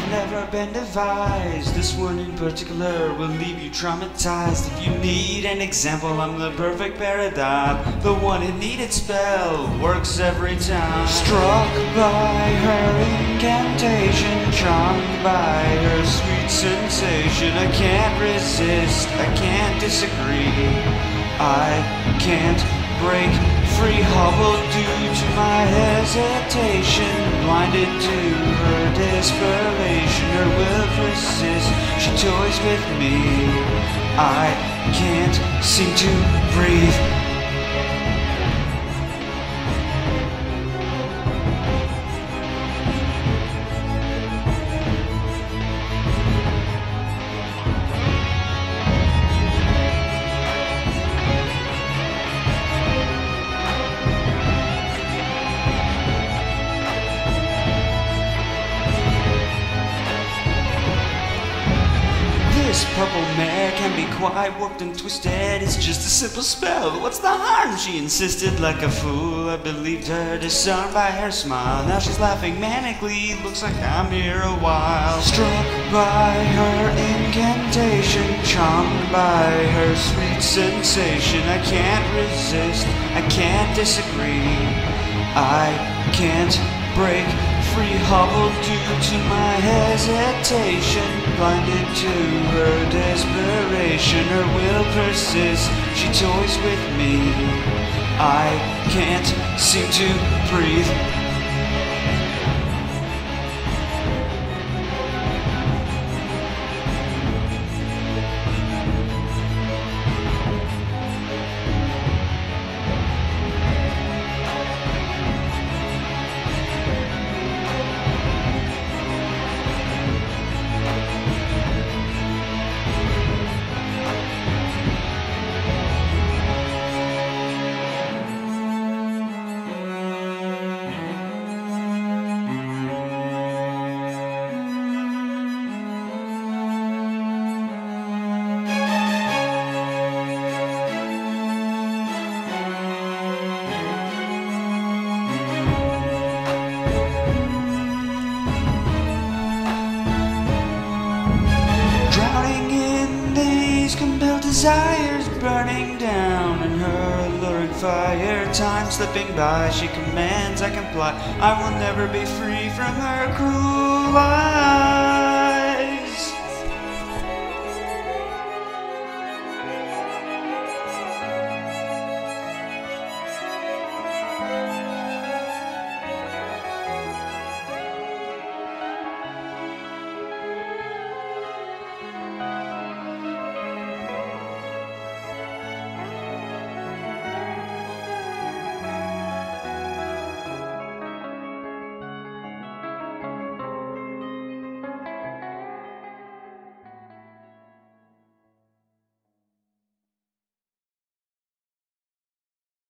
never been devised. This one in particular will leave you traumatized. If you need an example, I'm the perfect paradigm. The one who needed spell works every time. Struck by her incantation, charmed by her sweet sensation. I can't resist, I can't disagree. I can't break free, hobbled due to my hesitation, blinded to her desperation. Her will persists, she toys with me. I can't seem to breathe. This purple mare can be quite warped and twisted. It's just a simple spell. What's the harm? She insisted like a fool. I believed her, disarmed by her smile. Now she's laughing manically. Looks like I'm here a while. Struck by her incantation, charmed by her sweet sensation. I can't resist, I can't disagree. I can't break free, hobbled due to my hesitation, blinded to her desperation. Her will persists, she toys with me. I can't seem to breathe. Compelled desires burning down in her alluring fire. Time slipping by, she commands, I comply. I will never be free from her cruel eyes.